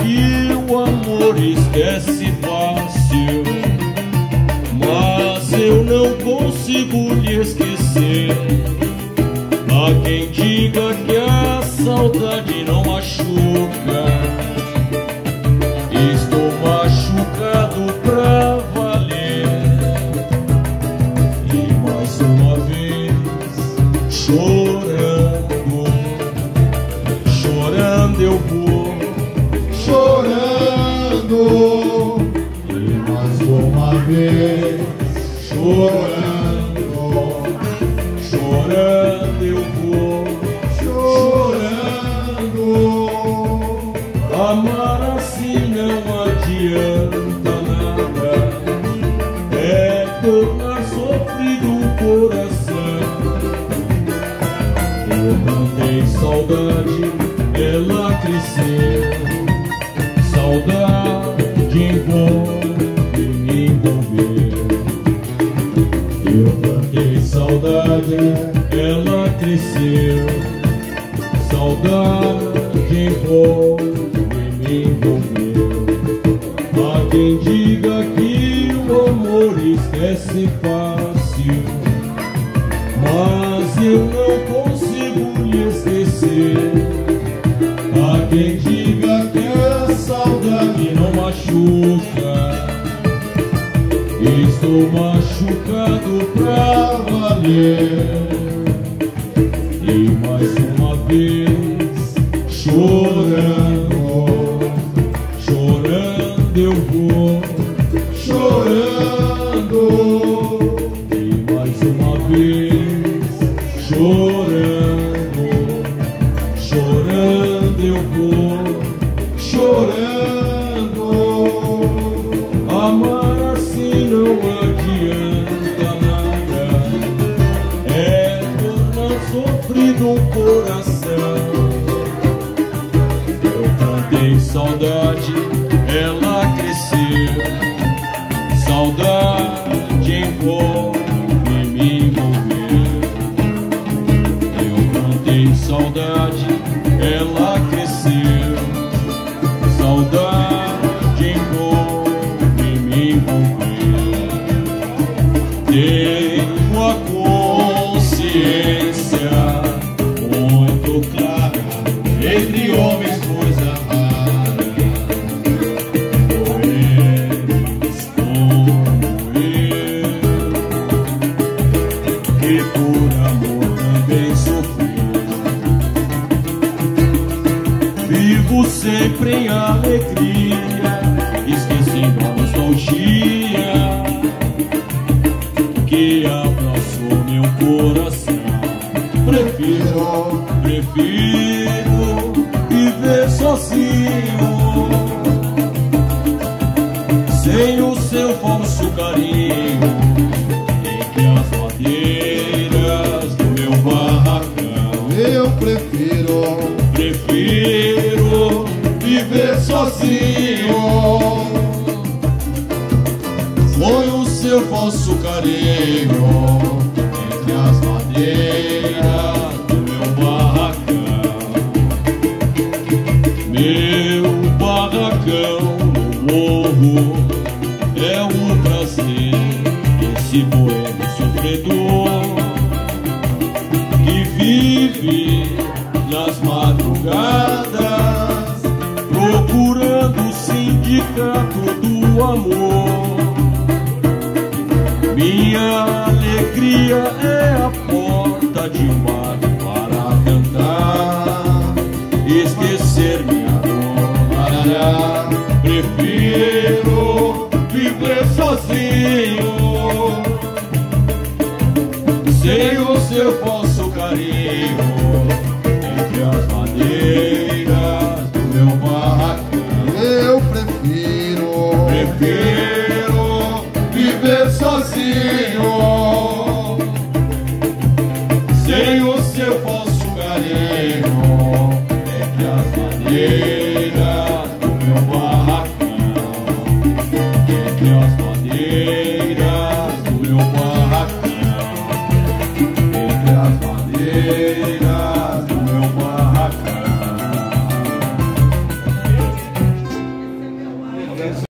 que o amor esquece fácil, mas eu não consigo lhe esquecer. Há quem diga que a saudade não machuca. Estou machucado pra valer. E mais uma vez, chorando, chorando eu vou. Chorando, e mais uma vez, chorando, chorando eu vou. chorando. Amar assim não adianta nada, é tornar sofrido o coração. Eu plantei saudade, ela cresceu. Saudade envolve, me envolveu. Eu plantei saudade, ela cresceu. Saudade envolve, me envolveu. Há quem diga que o amor esquece fácil, mas eu não consigo lhe esquecer. Há quem diga que a saudade não machuca. Estou machucado pra valer. E mais uma vez, chorando, chorando eu vou. Chorando, E mais uma vez, chorando, chorando eu vou. chorando. Amar assim não adianta nada, é tornar sofrido um coração. Eu plantei saudade, ela cresceu. Saudade envolve, me envolveu. Eu plantei saudade, ela cresceu. Saudade envolve, me envolveu. Tenho a consciência muito clara, entre homens coisa rara. Poetas como eu, que por amor também sofri. Vivo sempre em alegria, esquecendo a nostalgia que abraçou meu coração. Prefiro viver sozinho, sem o seu falso carinho, entre as madeiras do meu barracão. Eu prefiro Viver sozinho, foi o seu falso carinho, entre as madeiras do meu barracão. Meu barracão no morro é um prazer, esse boêmio sofredor que vive nas madrugadas, procurando o sindicato do amor. Minha alegria é a porta de um bar para cantar, esquecer minha dor. Prefiro viver sozinho, sem o seu falso carinho, entre as madeiras do meu barracão. Eu prefiro viver sozinho, sem o seu falso carinho, entre as madeiras do meu